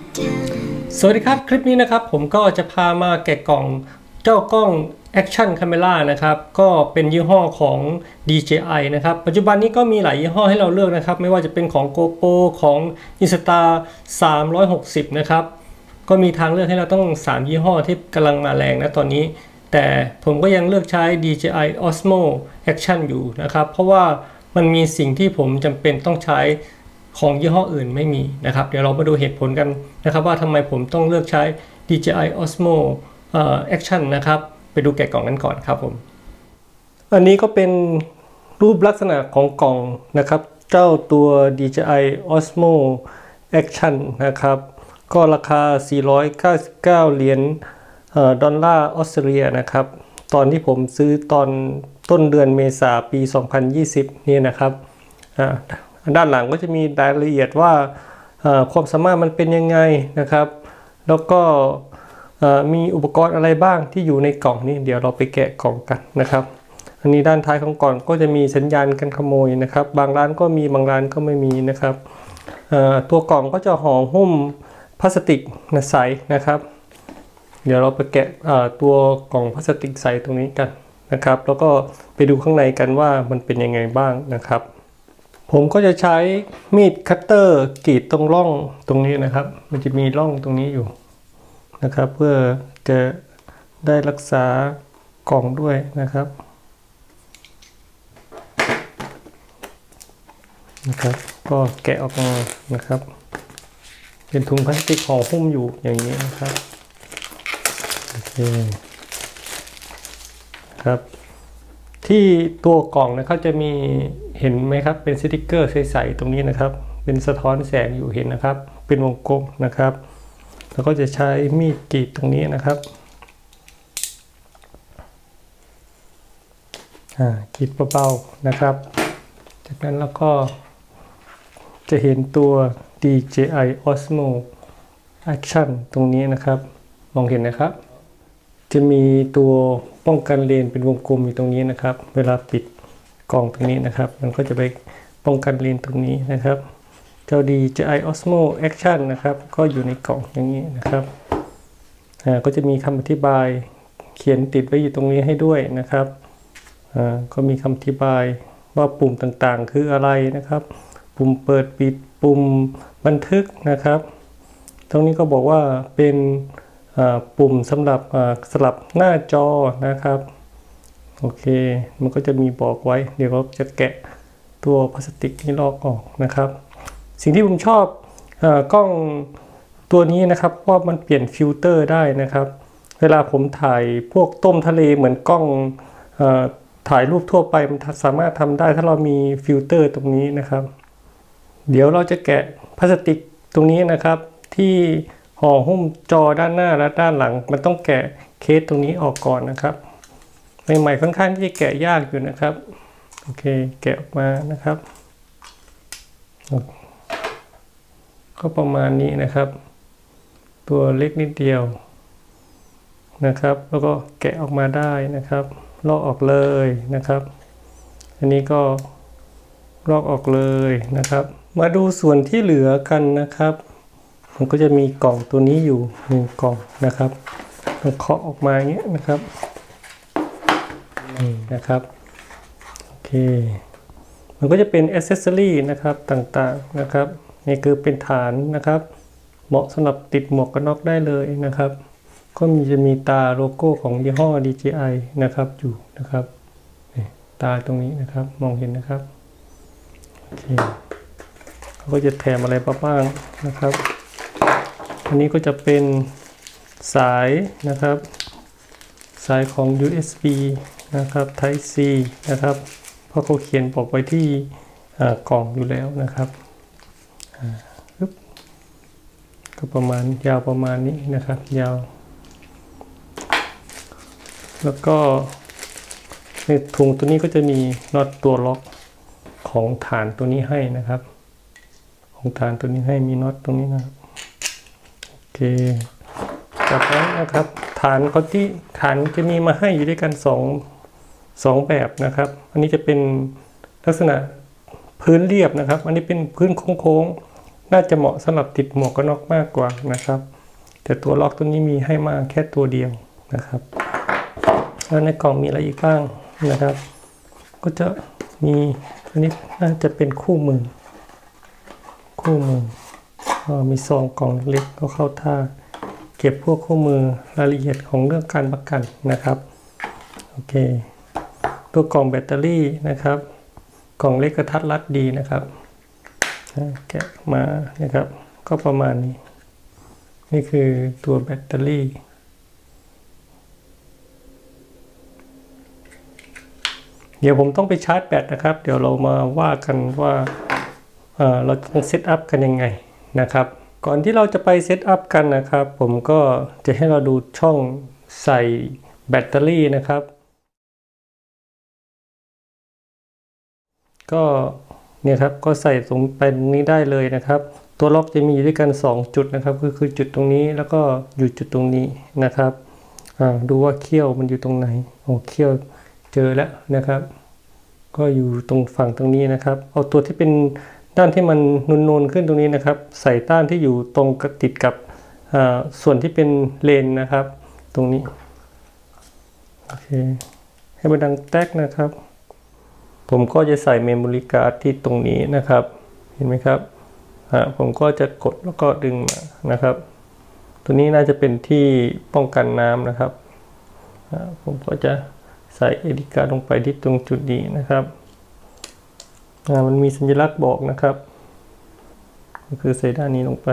สวัสดีครับคลิปนี้นะครับผมก็จะพามาแกะกล่องเจ้ากล้อง Action Camera นะครับก็เป็นยี่ห้อของ DJI นะครับปัจจุบันนี้ก็มีหลายยี่ห้อให้เราเลือกนะครับไม่ว่าจะเป็นของ GoPro ของ Insta 360นะครับก็มีทางเลือกให้เราต้อง3ยี่ห้อที่กำลังมาแรงนะตอนนี้แต่ผมก็ยังเลือกใช้ DJI Osmo Action อยู่นะครับเพราะว่ามันมีสิ่งที่ผมจำเป็นต้องใช้ของยี่ห้ออื่นไม่มีนะครับเดี๋ยวเรามาดูเหตุผลกันนะครับว่าทำไมผมต้องเลือกใช้ DJI Osmo Action นะครับไปดูแกะกล่องกันก่อนครับผมอันนี้ก็เป็นรูปลักษณะของกล่องนะครับเจ้าตัว DJI Osmo Action นะครับก็ราคา499เหรียญดอลลาร์ออสเตรเลียนะครับตอนที่ผมซื้อตอนต้นเดือนเมษาปี 2020นี่นะครับด้านหลังก็จะมีรายละเอียดว่าความสามารถมันเป็นยังไงนะครับแล้วก็มีอุปกรณ์อะไรบ้างที่อยู่ในกล่องนี้เดี๋ยวเราไปแกะกล่องกันนะครับอันนี้ด้านท้ายของกล่องก็จะมีสัญญาณการขโมยนะครับบางร้านก็มีบางร้านก็ไม่มีนะครับตัวกล่องก็จะห่อหุ้มพลาสติกใสนะครับเดี๋ยวเราไปแกะตัวกล่องพลาสติกใสตรงนี้กันนะครับแล้วก็ไปดูข้างในกันว่ามันเป็นยังไงบ้างนะครับผมก็จะใช้มีดคัตเตอร์กรีดตรงร่องตรงนี้นะครับมันจะมีร่องตรงนี้อยู่นะครับเพื่อจะได้รักษากล่องด้วยนะครับก็แกะออกมานะครับเป็นถุงพลาสติกห่อหุ้มอยู่อย่างนี้นะครับโอเคครับที่ตัวกล่องนะครับจะมีเห็นไหมครับเป็นสติกเกอร์ใสๆตรงนี้นะครับเป็นสะท้อนแสงอยู่เห็นนะครับเป็นวงกลมนะครับแล้วก็จะใช้มีดกรีดตรงนี้นะครับกรีดเบาๆนะครับจากนั้นแล้วก็จะเห็นตัว DJI Osmo Action ตรงนี้นะครับมองเห็นนะครับจะมีตัวป้องกันเลนเป็นวงกลมอยู่ตรงนี้นะครับเวลาปิดกล่องตรงนี้นะครับมันก็จะไปป้องกันเลนตรงนี้นะครับเจ้า DJI Osmo Action นะครับก็อยู่ในกล่องอย่างนี้นะครับก็จะมีคำอธิบายเขียนติดไว้อยู่ตรงนี้ให้ด้วยนะครับก็มีคำอธิบายว่าปุ่มต่างๆคืออะไรนะครับปุ่มเปิดปิดปุ่มบันทึกนะครับตรงนี้ก็บอกว่าเป็นปุ่มสำหรับสลับหน้าจอนะครับโอเคมันก็จะมีบอกไว้เดี๋ยวเราจะแกะตัวพลาสติกนี้ลอกออกนะครับสิ่งที่ผมชอบกล้องตัวนี้นะครับว่ามันเปลี่ยนฟิลเตอร์ได้นะครับเวลาผมถ่ายพวกต้มทะเลเหมือนกล้องถ่ายรูปทั่วไปมันสามารถทำได้ถ้าเรามีฟิลเตอร์ตรงนี้นะครับเดี๋ยวเราจะแกะพลาสติกตรงนี้นะครับที่ห่อหุ้มจอด้านหน้าและด้านหลังมันต้องแกะเคสตรงนี้ออกก่อนนะครับใหม่ๆค่อนข้างที่จะแกะยากอยู่นะครับโอเคแกะออกมานะครับก็ประมาณนี้นะครับตัวเล็กนิดเดียวนะครับแล้วก็แกะออกมาได้นะครับลอกออกเลยนะครับอันนี้ก็ลอกออกเลยนะครับมาดูส่วนที่เหลือกันนะครับมันก็จะมีกล่องตัวนี้อยู่1กล่องนะครับเราเคาะออกมาอย่างเงี้ยนะครับนี่นะครับโอเคมันก็จะเป็นแอ c เซสซอรี่นะครับต่างๆนะครับนี่คือเป็นฐานนะครับเหมาะสำหรับติดหมวกกันน็อกได้เลยนะครับก็จะมีตาโลโก้ของยี่ห้อ DJI นะครับอยู่นะครับตาตรงนี้นะครับมองเห็นนะครับโอเคเขาก็จะแถมอะไรบ้างนะครับอันนี้ก็จะเป็นสายนะครับสายของ USB นะครับ Type C นะครับเพราะเขาเขียนบอกไว้ที่กล่องอยู่แล้วนะครับก็ประมาณยาวประมาณนี้นะครับยาวแล้วก็ในถุงตัวนี้ก็จะมีน็อตตัวล็อกของฐานตัวนี้ให้นะครับของฐานตัวนี้ให้มีน็อตตรงนี้นะครับโอเคจากนั้นนะครับฐานก็ที่ฐานจะมีมาให้อยู่ด้วยกัน2แบบนะครับอันนี้จะเป็นลักษณะพื้นเรียบนะครับอันนี้เป็นพื้นโค้งๆน่าจะเหมาะสำหรับติดหมวกกันน็อกมากกว่านะครับแต่ตัวล็อกตัวนี้มีให้มาแค่ตัวเดียวนะครับแล้วในกล่องมีอะไรอีกบ้างนะครับก็จะมีอันนี้น่าจะเป็นคู่มือมีซองกล่องเล็กก็เข้าท่าเก็บพวกคู่มือรายละเอียดของเรื่องการประกันนะครับโอเคตัวกล่องแบตเตอรี่นะครับกล่องเล็กกระทัดรัดดีนะครับแกะมานะครับก็ประมาณนี้นี่คือตัวแบตเตอรี่เดี๋ยวผมต้องไปชาร์จแบตนะครับเดี๋ยวเรามาว่ากันว่าเราต้องเซตอัพกันยังไงนะครับก่อนที่เราจะไปเซตอัพกันนะครับผมก็จะให้เราดูช่องใส่แบตเตอรี่นะครับก็เนี่ยครับก็ใส่ตรงไปตรงนี้ได้เลยนะครับตัวล็อกจะมีด้วยกัน2จุดนะครับคือจุดตรงนี้แล้วก็อยู่จุดตรงนี้นะครับดูว่าเขี้ยวมันอยู่ตรงไหนโอ้เขี้ยวเจอแล้วนะครับก็อยู่ตรงฝั่งตรงนี้นะครับเอาตัวที่เป็นด้านที่มันนูนๆขึ้นตรงนี้นะครับใส่ด้านที่อยู่ตรงติดกับส่วนที่เป็นเลนนะครับตรงนี้โอเคให้มันดังแตกนะครับผมก็จะใส่เมมโมรี่การ์ดที่ตรงนี้นะครับเห็นไหมครับผมก็จะกดแล้วก็ดึงมานะครับตัวนี้น่าจะเป็นที่ป้องกันน้ำนะครับผมก็จะใส่เอดิการ์ดลงไปที่ตรงจุดนี้นะครับมันมีสัญลักษณ์บอกนะครับก็คือใส่ด้านนี้ลงไป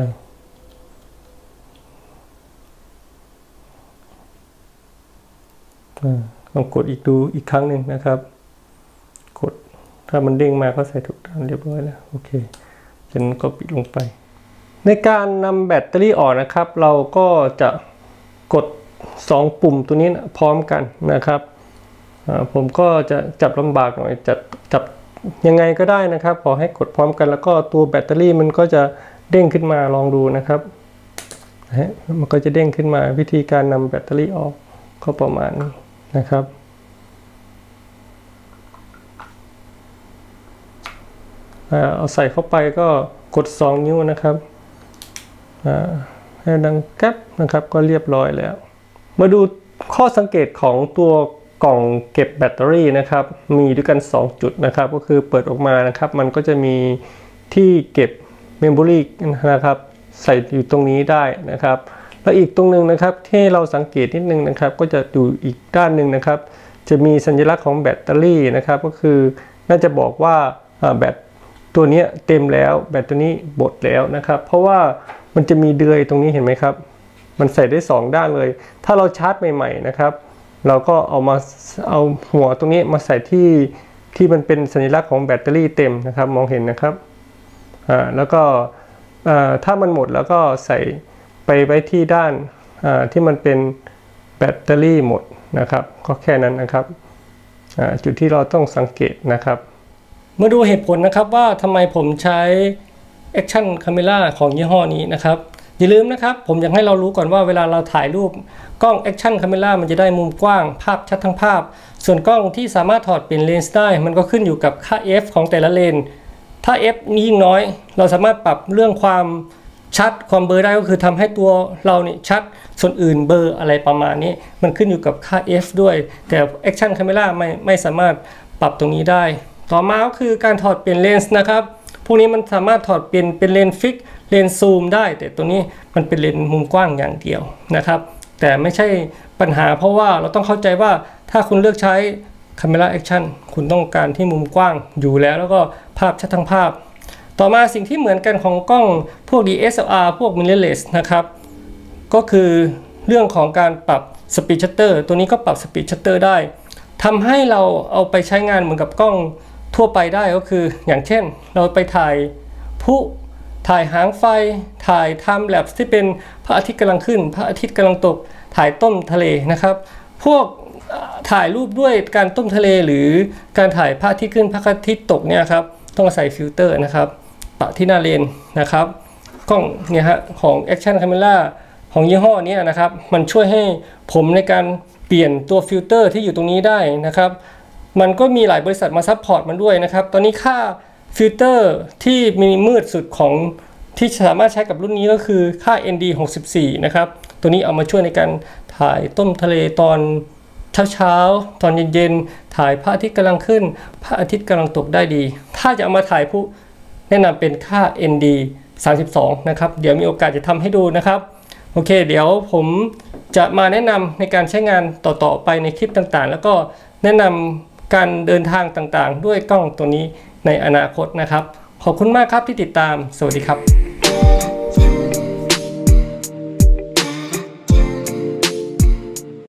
ลองกดดูอีกครั้งหนึ่งนะครับกดถ้ามันเด้งมาก็ใส่ถูกด้านเรียบร้อยแล้วโอเคจากนั้นก็ปิดลงไปในการนำแบตเตอรี่ออกนะครับเราก็จะกด2ปุ่มตัวนี้พร้อมกันนะครับผมก็จะจับลำบากหน่อยจับยังไงก็ได้นะครับขอให้กดพร้อมกันแล้วก็ตัวแบตเตอรี่มันก็จะเด้งขึ้นมาลองดูนะครับมันก็จะเด้งขึ้นมาวิธีการนำแบตเตอรี่ออกก็ประมาณนี้นะครับเอาใส่เข้าไปก็กด2นิ้วนะครับให้ดังแก๊ปนะครับก็เรียบร้อยแล้วมาดูข้อสังเกตของตัวกล่องเก็บแบตเตอรี่นะครับมีด้วยกัน2จุดนะครับก็คือเปิดออกมานะครับมันก็จะมีที่เก็บเมมโมรี่นะครับใส่อยู่ตรงนี้ได้นะครับแล้วอีกตรงนึงนะครับที่เราสังเกตนิดนึงนะครับก็จะอยู่อีกด้านหนึ่งนะครับจะมีสัญลักษณ์ของแบตเตอรี่นะครับก็คือน่าจะบอกว่าแบตตัวนี้เต็มแล้วแบตตัวนี้หมดแล้วนะครับเพราะว่ามันจะมีเดือยตรงนี้เห็นไหมครับมันใส่ได้2ด้านเลยถ้าเราชาร์จใหม่ๆนะครับเราก็เอาหัวตรงนี้มาใส่ที่มันเป็นสัญลักษณ์ของแบตเตอรี่เต็มนะครับมองเห็นนะครับแล้วก็ถ้ามันหมดแล้วก็ใส่ไปไว้ที่ด้านที่มันเป็นแบตเตอรี่หมดนะครับก็แค่นั้นนะครับจุดที่เราต้องสังเกตนะครับมาดูเหตุผลนะครับว่าทำไมผมใช้ Action Camera ของยี่ห้อนี้นะครับอย่าลืมนะครับผมอยากให้เรารู้ก่อนว่าเวลาเราถ่ายรูปกล้อง Action Camera มันจะได้มุมกว้างภาพชัดทั้งภาพส่วนกล้องที่สามารถถอดเปลี่ยนเลนส์ได้มันก็ขึ้นอยู่กับค่า f ของแต่ละเลนส์ถ้า f ยิ่งน้อยเราสามารถปรับเรื่องความชัดความเบลอได้ก็คือทำให้ตัวเราเนี่ยชัดส่วนอื่นเบลออะไรประมาณนี้มันขึ้นอยู่กับค่า f ด้วยแต่ Action Camera ไม่สามารถปรับตรงนี้ได้ต่อมาก็คือการถอดเปลี่ยนเลนส์นะครับพวกนี้มันสามารถถอดเปลี่ยนเป็นเลนส์ฟิกเลนส์ซูมได้แต่ตัวนี้มันเป็นเลนส์มุมกว้างอย่างเดียวนะครับแต่ไม่ใช่ปัญหาเพราะว่าเราต้องเข้าใจว่าถ้าคุณเลือกใช้ Camera Action คุณต้องการที่มุมกว้างอยู่แล้วก็ภาพชัดทั้งภาพต่อมาสิ่งที่เหมือนกันของกล้องพวก DSLR พวก mirrorless นะครับก็คือเรื่องของการปรับ Speed Shutter ตัวนี้ก็ปรับ Speed Shutter ได้ทำให้เราเอาไปใช้งานเหมือนกับกล้องทั่วไปได้ก็คืออย่างเช่นเราไปถ่ายผู้ถ่ายหางไฟถ่าย Time Lapse ที่เป็นพระอาทิตย์กำลังขึ้นพระอาทิตย์กำลังตกถ่ายต้นทะเลนะครับพวกถ่ายรูปด้วยการต้นทะเลหรือการถ่ายพระอาทิตย์ขึ้นพระอาทิตย์ตกเนี่ยครับต้องใส่ฟิลเตอร์นะครับปะที่หน้าเลนนะครับกล้องเนี่ยฮะของ Action Camera ของยี่ห้อนี้นะครับมันช่วยให้ผมในการเปลี่ยนตัวฟิลเตอร์ที่อยู่ตรงนี้ได้นะครับมันก็มีหลายบริษัทมาซัพพอร์ตมันด้วยนะครับตอนนี้ค่าฟิลเตอร์ที่มีมืดสุดของที่สามารถใช้กับรุ่นนี้ก็คือค่า ND 64นะครับตัวนี้เอามาช่วยในการถ่ายต้มทะเลตอนเช้าตอนเย็นๆถ่ายพระอาทิตย์กำลังขึ้นพระอาทิตย์กำลังตกได้ดีถ้าจะเอามาถ่ายผู้แนะนำเป็นค่า ND 32นะครับเดี๋ยวมีโอกาสจะทำให้ดูนะครับโอเคเดี๋ยวผมจะมาแนะนำในการใช้งานต่อๆไปในคลิปต่างๆแล้วก็แนะนำการเดินทางต่างๆด้วยกล้องตัวนี้ในอนาคตนะครับขอบคุณมากครับที่ติดตามสวัสดีครับ